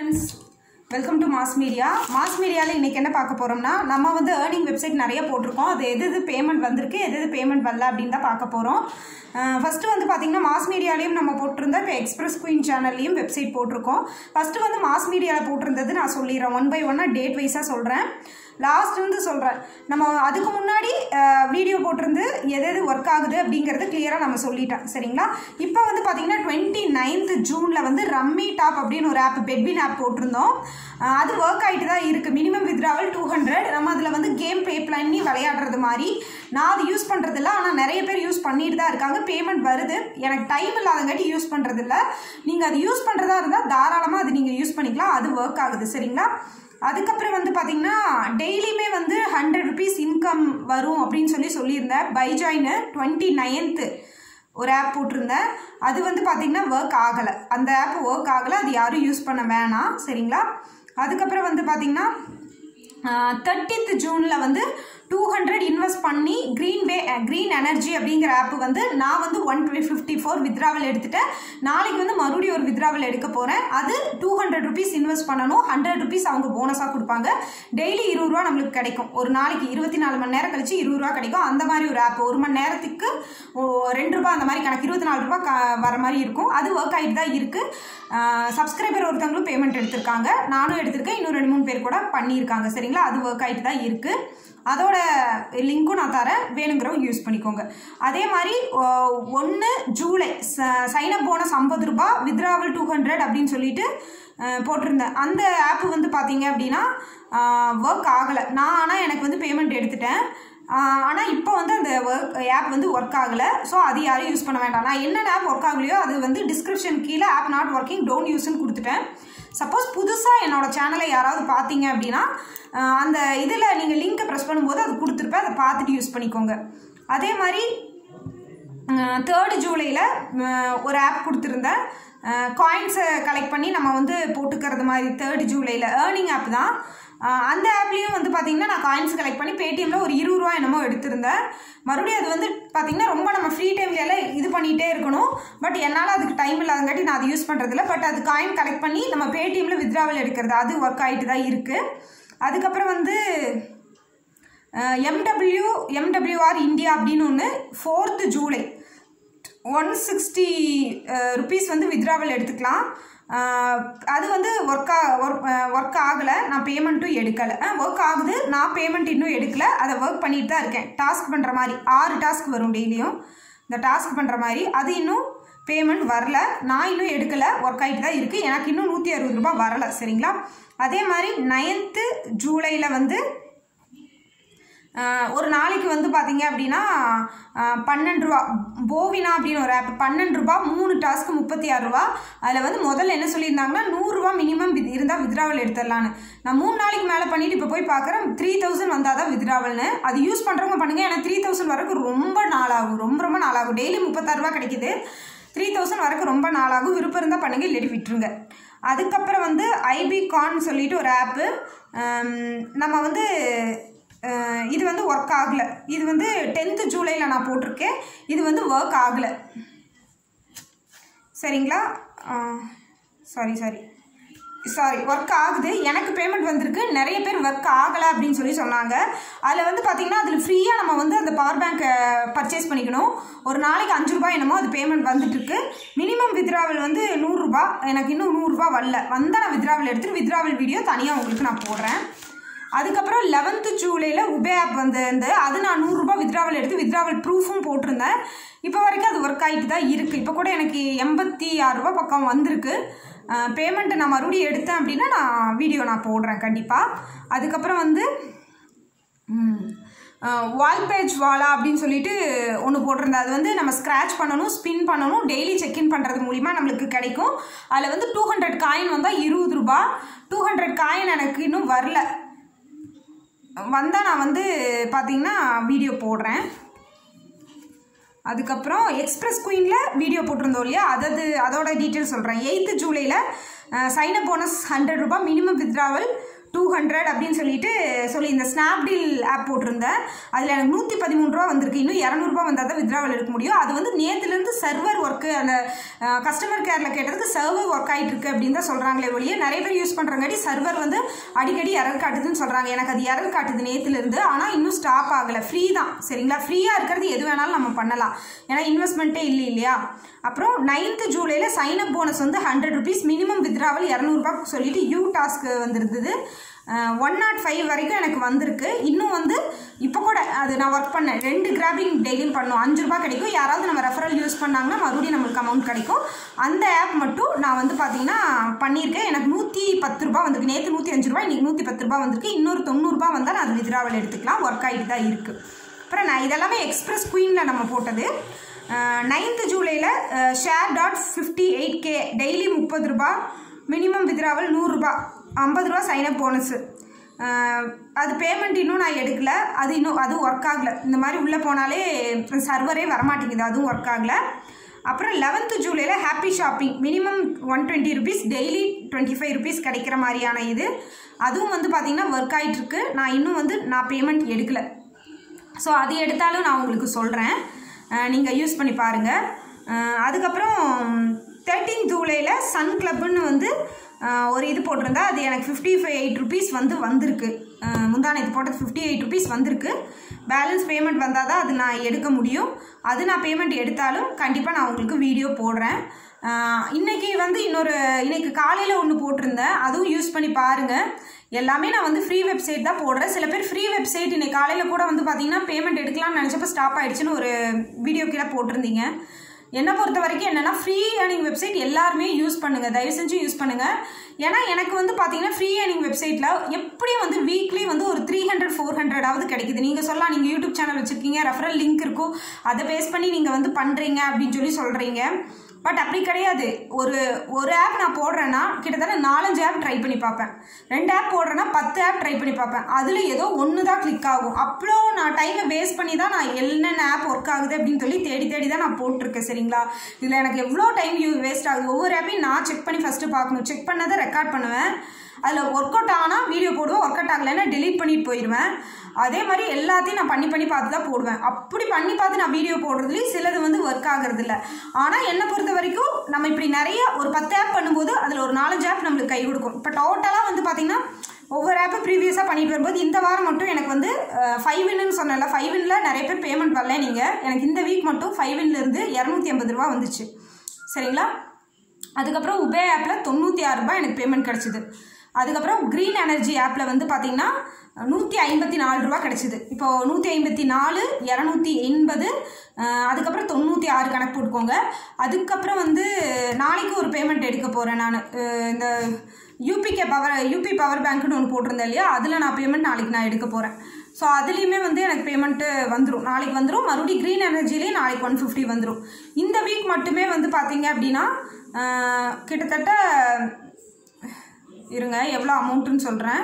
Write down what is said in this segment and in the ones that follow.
friends, welcome to Mass Media. Mass Media la இன்னைக்கு என்ன பார்க்க போறோம்னா நம்ம வந்து earning website நிறைய போட்டுருக்கோம். அது எது பேமெண்ட் வந்திருக்கு எது பேமெண்ட் வரல அப்படினு தான் பார்க்க போறோம். ஃபர்ஸ்ட் வந்து பாத்தீங்கன்னா Mass Mediaலயும் நம்ம போட்டுருந்த இப்ப Express Queen சேனல்லையும் வெப்சைட் போட்டுருக்கோம். ஃபர்ஸ்ட் வந்து Mass Mediaல போட்டுருந்தது நான் சொல்லிறேன். ஒன் பை ஒன்னா டேட் வைஸா சொல்றேன். லாஸ்ட் வந்து சொல்றேன். நம்ம அதுக்கு முன்னாடி வீடியோ போட்டுருந்து எது வர்க் ஆகுது அப்படிங்கறது கிளியரா நம்ம சொல்லிட்டோம். சரிங்களா? இப்போ வந்து பாத்தீங்கன்னா 29th ஜூன்ல வந்து ரம்மி டாப் அப்படின ஒரு ஆப் பெட்வின் ஆப் போட்டுருந்தோம். அது வர்க் ஆயிட்டு தான் இருக்கு. Minimum withdrawal 200. நம்ம அதுல வந்து கேம் ப்ளே பண்ணி விளையாடுறது மாதிரி. நான் அது யூஸ் பண்றது இல்ல. ஆனா நிறைய பேர் யூஸ் பண்ணிட்டு தான் இருக்காங்க. பேமெண்ட் வருது. எனக்கு டைம் இல்லாதங்காட்டி யூஸ் பண்றது இல்ல. நீங்க அது யூஸ் பண்றதா இருந்தா தாராளமா அது நீங்க யூஸ் பண்ணிக்கலாம். அது வர்க் ஆகுது. சரிங்களா? அதுக்கப்புறம் வந்து பாத்தீங்கன்னா டெய்லியுமே வந்து 100 rupees இன்கம் வரும் அப்படின்னு சொல்லியிருந்தேன். பை ஜாயின் 29th ஒரு ஆப் போட்டிருந்தேன். அது வந்து பாத்தீங்கன்னா ஒர்க் ஆகலை. அந்த ஆப் ஒர்க் ஆகலை. அது யாரும் யூஸ் பண்ண வேணாம். சரிங்களா? அதுக்கப்புறம் வந்து பாத்தீங்கன்னா 30th ஜூன்ல வந்து 200 இன்வெஸ்ட் பண்ணி கிரீன் எனர்ஜி அப்படிங்கிற ஆப் வந்து நான் வந்து 154 வித்ட்ராவல் எடுத்துட்டேன். நாளைக்கு வந்து மறுபடியும் ஒரு வித்ட்ராவல் எடுக்க போறேன். அது 200 rupees இன்வெஸ்ட் பண்ணணும். 100 rupees அவங்க போனஸா கொடுப்பாங்க. டெய்லி 20 ரூபா நம்மளுக்கு கிடைக்கும். ஒரு நாளைக்கு 24 மணி நேரம் கழிச்சு 20 ரூபா கிடைக்கும். அந்த மாதிரி ஒரு ஆப். ஒரு மணி நேரத்துக்கு 2 ரூபாய் அந்த மாதிரி கணக்கு 24 ரூபாய் வர மாதிரி இருக்கும். அது ஒர்க் ஆகிட்டு தான் இருக்கு. சப்ஸ்கிரைபர் ஒருத்தவங்களும் பேமெண்ட் எடுத்திருக்காங்க. நானும் எடுத்திருக்கேன். இன்னும் 2-3 பேர் கூட பண்ணியிருக்காங்க. சரிங்களா? அது ஒர்க் ஆகிட்டு தான் இருக்கு. அதோட லிங்க்கும் நான் தரேன். வேணுங்கிறவங்க யூஸ் பண்ணிக்கோங்க. அதே மாதிரி 1 ஜூலை சைனப் போனஸ் 50 ரூபாய் வித்ட்ராவல் 200 அப்படின்னு சொல்லிட்டு போட்டிருந்தேன். அந்த ஆப் வந்து பார்த்தீங்க அப்படின்னா ஒர்க் ஆகலை. நான் ஆனால் எனக்கு வந்து பேமெண்ட் எடுத்துட்டேன். ஆனால் இப்போ வந்து அந்த ஆப் வந்து ஒர்க் ஆகலை. ஸோ அது யாரும் யூஸ் பண்ண வேண்டாம். நான் என்னென்ன ஆப் ஒர்க் ஆகலையோ அது வந்து டிஸ்கிரிப்ஷன் கீழே ஆப் நாட் ஒர்க்கிங் டோன்ட் யூஸ்ன்னு கொடுத்துட்டேன். சப்போஸ் புதுசாக என்னோட சேனலை யாராவது பார்த்தீங்க அப்படின்னா அந்த இதில் நீங்கள் லிங்க்கை ப்ரெஸ் பண்ணும்போது அது கொடுத்துருப்பேன். அதை பார்த்துட்டு யூஸ் பண்ணிக்கோங்க. அதே மாதிரி 3rd ஜூலையில் ஒரு ஆப் கொடுத்துருந்தேன். காயின்ஸை கலெக்ட் பண்ணி நம்ம வந்து போட்டுக்கிறது மாதிரி 3rd ஜூலையில் ஏர்னிங் ஆப் தான். அந்த ஆப்லேயும் வந்து பார்த்தீங்கன்னா நான் காயின்ஸ் கலெக்ட் பண்ணி பேடிஎம்மில் ஒரு 20 ரூபா என்னமோ எடுத்திருந்தேன். மறுபடியும் அது வந்து பார்த்தீங்கன்னா ரொம்ப நம்ம ஃப்ரீ டைம்ல இது பண்ணிகிட்டே இருக்கணும். பட் என்னால் அதுக்கு டைம் இல்லாதங்காட்டி நான் அது யூஸ் பண்ணுறதில்ல. பட் அது காயின் கலெக்ட் பண்ணி நம்ம பேடிஎம்மில் வித்ட்ராவல் எடுக்கிறது அது ஒர்க் ஆகிட்டு தான் இருக்குது. அதுக்கப்புறம் வந்து MWR இந்தியா அப்படின்னு ஒன்று 4th ஜூலை 160 rupees வந்து வித்ட்ராவல் எடுத்துக்கலாம். அது வந்து ஒர்க் ஆகலை. நான் பேமெண்ட்டும் எடுக்கலை. ஒர்க் ஆகுது. நான் பேமெண்ட் இன்னும் எடுக்கலை. அதை ஒர்க் பண்ணிட்டு தான் இருக்கேன். டாஸ்க் பண்ணுற மாதிரி 6 டாஸ்க் வரும் டெய்லியும். இந்த டாஸ்க் பண்ணுற மாதிரி அது இன்னும் பேமெண்ட் வரல. நான் இன்னும் எடுக்கலை. ஒர்க் ஆகிட்டு தான் இருக்குது. எனக்கு இன்னும் 160 ரூபாய் வரலை. சரிங்களா? அதே மாதிரி 9th ஜூலையில் வந்து ஒரு நாளைக்கு வந்து பார்த்தீங்க அப்படின்னா 12 ரூபா போவினா அப்படின்னு ஒரு ஆப் 12 ரூபா 3 டாஸ்க்கு 36 ரூபா. அதில் வந்து முதல்ல என்ன சொல்லியிருந்தாங்கன்னா 100 ரூபா மினிமம் இருந்தால் வித்ட்ராவல் எடுத்துடலான்னு. நான் 3 நாளைக்கு மேலே பண்ணிட்டு இப்போ போய் பார்க்குறேன் 3000 வந்தால் தான் வித்ட்ராவல்னு. அது யூஸ் பண்ணுறவங்க பண்ணுங்கள். ஏன்னா 3000 வரைக்கும் ரொம்ப நாளாகும். ரொம்ப நாளாகும். டெய்லி 36 ரூபா கிடைக்குது. 3000 வரைக்கும் ரொம்ப நாளாகும். விருப்பம் இருந்தால் பண்ணுங்கள். இல்லாட்டி விட்டுருங்க. அதுக்கப்புறம் வந்து ஐபிகான் சொல்லிட்டு ஒரு ஆப்பு நம்ம வந்து இது வந்து ஒர்க் ஆகலை. இது வந்து 10th ஜூலையில் நான் போட்டிருக்கேன். இது வந்து ஒர்க் ஆகலை. சரிங்களா? சாரி ஒர்க் ஆகுது. எனக்கு பேமெண்ட் வந்திருக்கு. நிறைய பேர் ஒர்க் ஆகலை அப்படின்னு சொன்னாங்க. அதில் வந்து பார்த்தீங்கன்னா அதில் ஃப்ரீயாக நம்ம வந்து அந்த பவர் பேங்கை பர்ச்சேஸ் பண்ணிக்கணும். ஒரு நாளைக்கு 5 ரூபாய் என்னமோ அது பேமெண்ட் வந்துட்டுருக்கு. மினிமம் வித்ட்ராவல் வந்து 100 ரூபா. எனக்கு இன்னும் 100 ரூபா வரல. வந்தால் நான் வித்ட்ராவல் எடுத்துகிட்டு வித்ட்ராவல் வீடியோ தனியாக உங்களுக்கு நான் போடுறேன். அதுக்கப்புறம் 11th ஜூலையில் உபே ஆப் வந்து அது நான் 100 ரூபாய் வித்ட்ராவல் எடுத்து வித்ட்ராவல் ப்ரூஃபும் போட்டிருந்தேன். இப்போ வரைக்கும் அது ஒர்க் ஆகிட்டு தான் இருக்குது. இப்போ கூட எனக்கு 86 ரூபா பக்கம் வந்திருக்கு. பேமெண்ட்டு நான் மறுபடியும் எடுத்தேன் அப்படின்னா நான் வீடியோ நான் போடுறேன் கண்டிப்பாக. அதுக்கப்புறம் வந்து வால் பேஜ் வாலா அப்படின்னு சொல்லிட்டு ஒன்று போட்டிருந்தேன். அது வந்து நம்ம ஸ்க்ராட்ச் பண்ணணும், ஸ்பின் பண்ணணும். டெய்லி செக்இன் பண்ணுறது மூலிமா நம்மளுக்கு கிடைக்கும். அதில் வந்து 200 காயின் வந்தால் 20 ரூபா. 200 காயின் எனக்கு இன்னும் வரல. வந்தால் நான் வந்து பார்த்தீங்கன்னா வீடியோ போடுறேன். அதுக்கப்புறம் எக்ஸ்பிரஸ் குயினில் வீடியோ போட்டிருந்தோம் இல்லையா, அதோட டீட்டெயில் சொல்கிறேன். 8th ஜூலையில் சைனப் போனஸ் 100 ரூபாய் மினிமம் வித்ட்ராவல் 200 அப்படின்னு சொல்லி இந்த ஸ்னாப்டீல் ஆப் போட்டிருந்தேன். அதில் எனக்கு 113 ரூபா வந்திருக்கு. இன்னும் 200 ரூபா வந்தால் தான் வித்ட்ராவல் எடுக்க முடியும். அது வந்து நேற்றுலேருந்து சர்வர் ஒர்க்கு, அந்த கஸ்டமர் கேரில் கேட்டதுக்கு சர்வர் ஒர்க் ஆகிட்டு இருக்கு அப்படின்னு தான் சொல்கிறாங்களே ஒழிய, நிறைய பேர் யூஸ் பண்ணுறங்காட்டி சர்வர் வந்து அடிக்கடி எரர் காட்டுதுன்னு சொல்கிறாங்க. எனக்கு அது எரர் காட்டுது நேற்றுலேருந்து. ஆனால் இன்னும் ஸ்டாப் ஆகலை. ஃப்ரீ தான் சரிங்களா. ஃப்ரீயாக இருக்கிறது எது வேணாலும் நம்ம பண்ணலாம், ஏன்னா இன்வெஸ்ட்மெண்ட்டே இல்லை இல்லையா. அப்புறம் 9th ஜூலையில் சைனப் போனஸ் வந்து 100 ருபீஸ், மினிமம் வித்ட்ராவல் 200 ரூபா சொல்லிட்டு யூ டாஸ்க்கு வந்துருந்தது. 105 வரைக்கும் எனக்கு வந்திருக்கு. இன்னும் வந்து இப்போ கூட அது நான் ஒர்க் பண்ணேன். 2 கிராபிங் டெய்லியும் பண்ணோம். 5 ரூபா கிடைக்கும். யாராவது நம்ம ரெஃபரல் யூஸ் பண்ணாங்கன்னா மறுபடியும் நம்மளுக்கு அமௌண்ட் கிடைக்கும். அந்த ஆப் மட்டும் நான் வந்து பார்த்தீங்கன்னா பண்ணியிருக்கேன். எனக்கு 110 ரூபா வந்திருக்கு. நேற்று 105 ரூபா, இன்றைக்கி 110 ரூபா வந்திருக்கு. இன்னொரு 90 ரூபா வந்தால் நான் அது வித்ட்ராவல் எடுத்துக்கலாம். ஒர்க் ஆகிட்டு தான் இருக்குது. அப்புறம் நான் இதெல்லாமே எக்ஸ்பிரஸ் குயினில் நம்ம போட்டது. 9th ஜூலையில் share.58k டெய்லி 30 ரூபா, மினிமம் வித்ட்ராவல் 100 ரூபா, 50 ரூபா சைனப் போனஸு. அது பேமெண்ட் இன்னும் நான் எடுக்கலை. அதுவும் ஒர்க் ஆகலை. இந்த மாதிரி உள்ளே போனாலே சர்வரே வரமாட்டேங்குது, அதுவும் ஒர்க் ஆகலை. அப்புறம் 11th ஜூலையில் happy shopping, minimum 120 rupees, daily 25 rupees கிடைக்கிற மாதிரியான இது. அதுவும் வந்து பார்த்திங்கன்னா ஒர்க் ஆகிட்டுருக்கு. நான் இன்னும் வந்து பேமெண்ட் எடுக்கலை. ஸோ அது எடுத்தாலும் நான் உங்களுக்கு சொல்கிறேன், நீங்கள் யூஸ் பண்ணி பாருங்கள். அதுக்கப்புறம் 13th ஜூலையில் சன் கிளப்புன்னு வந்து ஒரு இது போட்டிருந்தா, அது எனக்கு 58 ருபீஸ் வந்திருக்கு. முந்தானத்து போட்டது 58 ருபீஸ் வந்திருக்கு. பேலன்ஸ் பேமெண்ட் வந்தால் தான் அது நான் எடுக்க முடியும். அது நான் பேமெண்ட் எடுத்தாலும் கண்டிப்பாக நான் உங்களுக்கு வீடியோ போடுறேன். இன்றைக்கி வந்து இன்றைக்கி காலையில் ஒன்று போட்டிருந்தேன், அதுவும் யூஸ் பண்ணி பாருங்கள். எல்லாமே நான் வந்து ஃப்ரீ வெப்சைட் தான் போடுறேன். சில பேர் ஃப்ரீ வெப்சைட் இன்றைக்கி காலையில் கூட வந்து பார்த்திங்கன்னா பேமெண்ட் எடுக்கலாம்னு நினச்சப்போ ஸ்டாப் ஆகிடுச்சின்னு ஒரு வீடியோ கீழே போட்டிருந்தீங்க. என்னை பொறுத்த வரைக்கும் என்னென்னா, ஃப்ரீ ஏர்னிங் வெப்சைட் எல்லாருமே யூஸ் பண்ணுங்கள், தயவு செஞ்சு யூஸ் பண்ணுங்கள். ஏன்னா எனக்கு வந்து பார்த்தீங்கன்னா ஃப்ரீ ஏர்னிங் வெப்சைட்டில் எப்படியும் வந்து வீக்லி வந்து ஒரு 300-400 கிடைக்குது. நீங்கள் சொல்லலாம், நீங்கள் யூடியூப் சேனல் வச்சுருக்கீங்க, ரெஃபரல் லிங்க் இருக்கும், அதை பேஸ் பண்ணி நீங்கள் வந்து பண்ணுறீங்க அப்படின்னு சொல்கிறீங்க. பட் அப்படி கிடையாது. ஒரு ஆப் நான் போடுறேன்னா கிட்டத்தட்ட 4-5 ஆப் ட்ரை பண்ணி பார்ப்பேன். 2 ஆப் போடுறேன்னா 10 ஆப் ட்ரை பண்ணி பார்ப்பேன். அதில் ஏதோ ஒன்று தான் கிளிக் ஆகும். அவ்வளோ நான் டைமை வேஸ்ட் பண்ணி தான் நான் என்னென்ன ஆப் ஒர்க் ஆகுது அப்படின்னு தேடி தான் நான் போட்டிருக்கேன் சரிங்களா. இதில் எனக்கு எவ்வளோ டைம் வேஸ்ட் ஆகுது. ஒவ்வொரு ஆப்பையும் நான் செக் பண்ணி ஃபஸ்ட்டு பார்க்கணும். செக் பண்ணதை ரெக்கார்ட் பண்ணுவேன். அதில் ஒர்க் அவுட் ஆனால் வீடியோ போடுவேன், ஒர்க் அவுட் ஆகலைன்னா டெலீட் பண்ணிட்டு போயிடுவேன். அதே மாதிரி எல்லாத்தையும் நான் பண்ணி பார்த்து தான் போடுவேன். அப்படி பண்ணி பார்த்து நான் வீடியோ போடுறதுலேயும் சிலது வந்து ஒர்க் ஆகிறது இல்லை. ஆனால் என்னை பொறுத்த வரைக்கும் நம்ம இப்படி நிறைய ஒரு 10 ஆப் பண்ணும்போது அதில் ஒரு 4-5 ஆப் நம்மளுக்கு கை கொடுக்கும். இப்போ டோட்டலாக வந்து பார்த்திங்கன்னா ஒவ்வொரு ஆப்பை ப்ரீவியஸாக பண்ணிட்டு வரும்போது இந்த வாரம் மட்டும் எனக்கு வந்து 5 வின்னு சொன்னல, 5 வின்னில் நிறைய பேர் பேமெண்ட் வரல. நீங்கள் எனக்கு இந்த வீக் மட்டும் 5 வின்லேருந்து 280 ரூபா வந்துச்சு சரிங்களா. அதுக்கப்புறம் உபே ஆப்பில் 96 ரூபா எனக்கு பேமெண்ட் கிடச்சிது. அதுக்கப்புறம் க்ரீன் எனர்ஜி ஆப்பில் வந்து பார்த்திங்கன்னா 154 ரூபா கிடச்சிது. இப்போது 154, 280, அதுக்கப்புறம் 96 கணக்கு போட்டுக்கோங்க. அதுக்கப்புறம் வந்து நாளைக்கு ஒரு பேமெண்ட் எடுக்க போகிறேன் நான். இந்த யூபி பவர் பேங்க்னு ஒன்று போட்டிருந்தேன் இல்லையா, அதில் நான் பேமெண்ட் நாளைக்கு நான் எடுக்க போகிறேன். ஸோ அதுலேயுமே வந்து எனக்கு பேமெண்ட்டு வந்துடும், நாளைக்கு வந்துடும். மறுபடியும் க்ரீன் எனர்ஜிலேயே நாளைக்கு 150 வந்துடும். இந்த வீக் மட்டுமே வந்து பார்த்திங்க அப்படின்னா கிட்டத்தட்ட இருங்க எவ்வளோ அமௌண்ட்டுன்னு சொல்கிறேன்,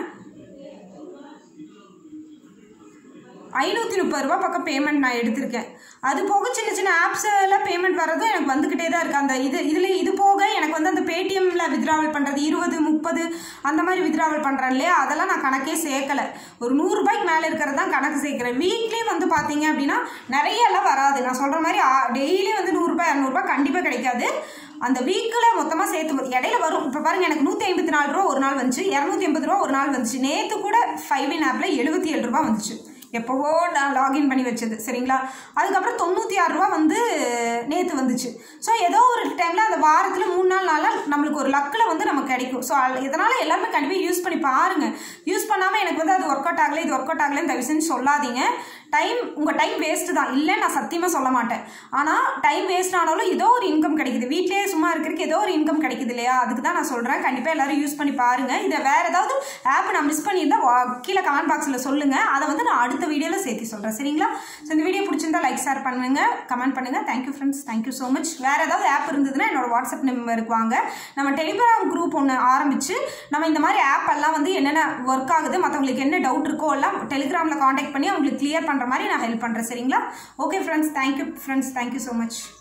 530 ரூபா பக்கம் பேமெண்ட் நான் எடுத்திருக்கேன். அது போக சின்ன ஆப்ஸ் எல்லாம் பேமெண்ட் வர்றதும் எனக்கு வந்துக்கிட்டே தான் இருக்குது. அந்த இது போக எனக்கு வந்து அந்த பேடிஎம்மில் வித்ட்ராவல் பண்ணுறது 20-30 அந்த மாதிரி வித்ட்ராவல் பண்ணுறேன் இல்லையா, அதெல்லாம் நான் கணக்கே சேர்க்கலை. ஒரு 100 ரூபாய்க்கு மேலே இருக்கிறது தான் கணக்கு சேர்க்குறேன். வீக்லேயும் வந்து பார்த்தீங்க அப்படின்னா நிறைய எல்லாம் வராது. நான் சொல்கிற மாதிரி டெய்லியும் வந்து 100 ரூபாய் 200 ரூபாய் கண்டிப்பாக கிடைக்காது. அந்த வீக்கில் மொத்தமாக சேர்த்து இடையில வரும். இப்போ பாருங்கள், எனக்கு 154 ரூபா ஒரு நாள் வந்துச்சு, 280 ரூபா ஒரு நாள் வந்துச்சு. நேற்று கூட 5 வின் ஆப்பில் 77 ரூபா வந்துச்சு. எப்போவோ நான் லாகின் பண்ணி வச்சது சரிங்களா. அதுக்கப்புறம் 96 ரூபா வந்து நேற்று வந்துச்சு. ஸோ ஏதோ ஒரு டைமில் அந்த வாரத்தில் 3 நாள் நம்மளுக்கு ஒரு லக்கில் வந்து நமக்கு கிடைக்கும். ஸோ இதனால் எல்லாருமே கண்டிப்பாக யூஸ் பண்ணி பாருங்கள். யூஸ் பண்ணாமல் எனக்கு வந்து அது ஒர்க் அவுட் ஆகலை, இது ஒர்க் அவுட் ஆகலைன்னு தயவு செஞ்சு சொல்லாதீங்க. உங்கள் டைம் வேஸ்ட்டு தான், இல்லை நான் சத்தியமாக சொல்ல மாட்டேன். ஆனால் டைம் வேஸ்ட் ஆனாலும் ஏதோ ஒரு இன்கம் கிடைக்குது. வீட்டிலேயே சும்மா இருக்கிறதுக்கு ஏதோ ஒரு இன்கம் கிடைக்குது இல்லையா, அதுக்கு தான் நான் சொல்கிறேன். கண்டிப்பாக எல்லோரும் யூஸ் பண்ணி பாருங்கள். இதை வேறு ஏதாவது ஆப் நான் மிஸ் பண்ணியிருந்தால் கீழே கமெண்ட் பாக்ஸில் சொல்லுங்கள். அதை வந்து நான் அடுத்த வீடியோவில் சேர்த்து சொல்கிறேன் சரிங்களா. ஸோ இந்த வீடியோ பிடிச்சிருந்தா லைக் ஷேர் பண்ணுங்கள், கமெண்ட் பண்ணுங்கள். Thank you friends, thank you so much. வேறு ஏதாவது ஆப் இருந்ததுன்னா என்னோட வாட்ஸ்அப் நம்பருக்கு வாங்க. நம்ம டெலிகிராம் குரூப் ஒன்று ஆரம்பித்து நம்ம இந்த மாதிரி ஆப் எல்லாம் வந்து என்னென்ன ஒர்க் ஆகுது, மற்றவங்களுக்கு என்ன டவுட் இருக்கோ எல்லாம் டெலிகிராமில் காண்டாக்ட் பண்ணி அவங்களுக்கு கிளியர் பண்ணுற மாதிரி நான் ஹெல்ப் பண்ணுறேன் சரிங்களா. Okay friends, thank you friends, thank you so much.